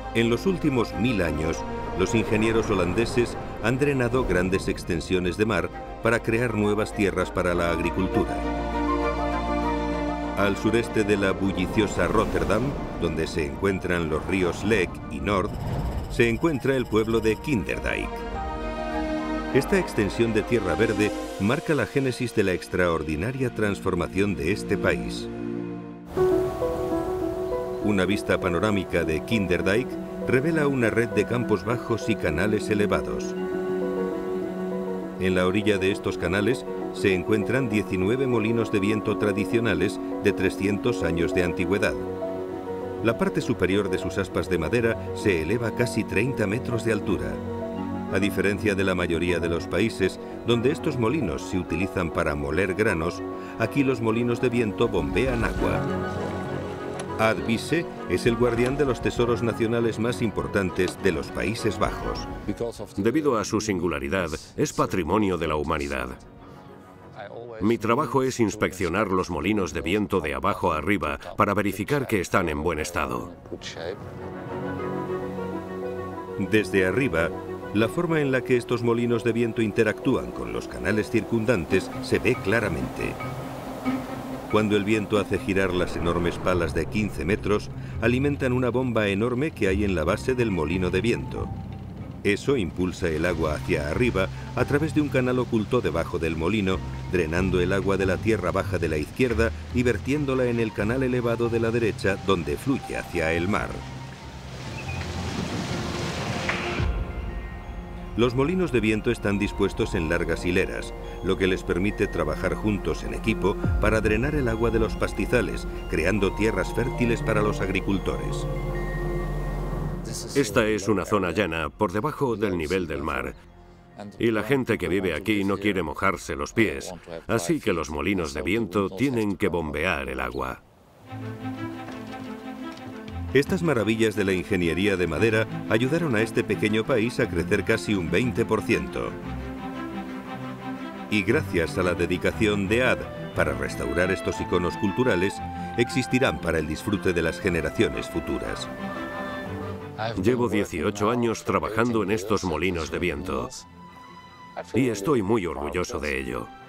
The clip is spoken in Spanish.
En los últimos 1000 años, los ingenieros holandeses han drenado grandes extensiones de mar para crear nuevas tierras para la agricultura. Al sureste de la bulliciosa Rotterdam, donde se encuentran los ríos Lek y Nord, se encuentra el pueblo de Kinderdijk. Esta extensión de tierra verde marca la génesis de la extraordinaria transformación de este país. Una vista panorámica de Kinderdijk revela una red de campos bajos y canales elevados. En la orilla de estos canales se encuentran 19 molinos de viento tradicionales de 300 años de antigüedad. La parte superior de sus aspas de madera se eleva casi 30 metros de altura. A diferencia de la mayoría de los países donde estos molinos se utilizan para moler granos, aquí los molinos de viento bombean agua. Ad Visse es el guardián de los tesoros nacionales más importantes de los Países Bajos. Debido a su singularidad, es patrimonio de la humanidad. Mi trabajo es inspeccionar los molinos de viento de abajo a arriba para verificar que están en buen estado. Desde arriba, la forma en la que estos molinos de viento interactúan con los canales circundantes se ve claramente. Cuando el viento hace girar las enormes palas de 15 metros, alimentan una bomba enorme que hay en la base del molino de viento. Eso impulsa el agua hacia arriba a través de un canal oculto debajo del molino, drenando el agua de la tierra baja de la izquierda y vertiéndola en el canal elevado de la derecha, donde fluye hacia el mar. Los molinos de viento están dispuestos en largas hileras, lo que les permite trabajar juntos en equipo para drenar el agua de los pastizales, creando tierras fértiles para los agricultores. Esta es una zona llana por debajo del nivel del mar. Y la gente que vive aquí no quiere mojarse los pies, así que los molinos de viento tienen que bombear el agua. Estas maravillas de la ingeniería de madera ayudaron a este pequeño país a crecer casi un 20%. Y gracias a la dedicación de Ad para restaurar estos iconos culturales, existirán para el disfrute de las generaciones futuras. Llevo 18 años trabajando en estos molinos de viento y estoy muy orgulloso de ello.